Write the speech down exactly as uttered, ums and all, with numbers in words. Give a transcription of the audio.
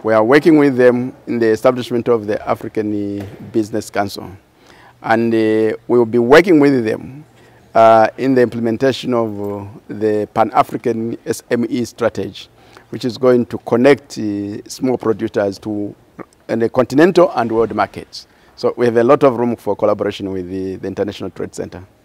We are working with them in the establishment of the African Business Council. And uh, we will be working with them uh, in the implementation of uh, the Pan-African S M E strategy, which is going to connect uh, small producers to uh, the continental and world markets. So we have a lot of room for collaboration with the, the International Trade Center.